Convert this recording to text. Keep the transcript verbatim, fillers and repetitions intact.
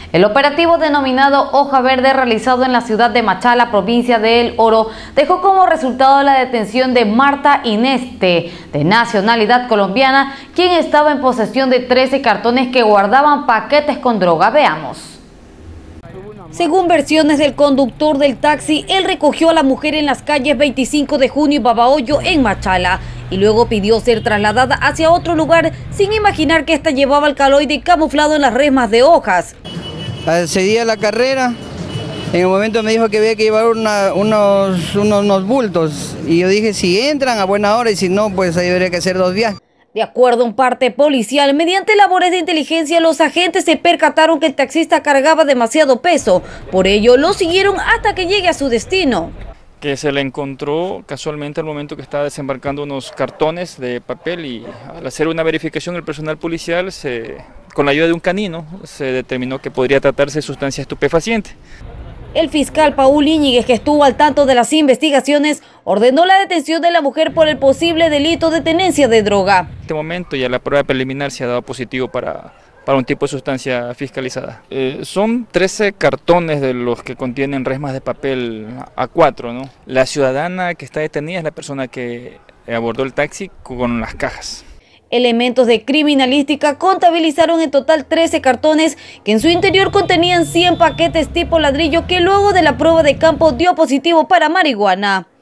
El operativo denominado Hoja Verde, realizado en la ciudad de Machala, provincia de El Oro, dejó como resultado la detención de Marta Ineste, de nacionalidad colombiana, quien estaba en posesión de trece cartones que guardaban paquetes con droga. Veamos. Según versiones del conductor del taxi, él recogió a la mujer en las calles veinticinco de junio y Babahoyo en Machala y luego pidió ser trasladada hacia otro lugar sin imaginar que ésta llevaba alcaloide camuflado en las remas de hojas. Accedí a la carrera, en el momento me dijo que había que llevar una, unos, unos, unos bultos y yo dije si entran a buena hora y si no pues ahí habría que hacer dos viajes. De acuerdo a un parte policial, mediante labores de inteligencia, los agentes se percataron que el taxista cargaba demasiado peso. Por ello, lo siguieron hasta que llegue a su destino. Que se le encontró casualmente al momento que estaba desembarcando unos cartones de papel y al hacer una verificación el personal policial, se, con la ayuda de un canino, se determinó que podría tratarse de sustancia estupefaciente. El fiscal Paul Íñiguez, que estuvo al tanto de las investigaciones, ordenó la detención de la mujer por el posible delito de tenencia de droga. En este momento ya la prueba preliminar se ha dado positivo para, para un tipo de sustancia fiscalizada. Eh, son trece cartones de los que contienen resmas de papel A cuatro, ¿no? La ciudadana que está detenida es la persona que abordó el taxi con las cajas. Elementos de criminalística contabilizaron en total trece cartones que en su interior contenían cien paquetes tipo ladrillo que luego de la prueba de campo dio positivo para marihuana.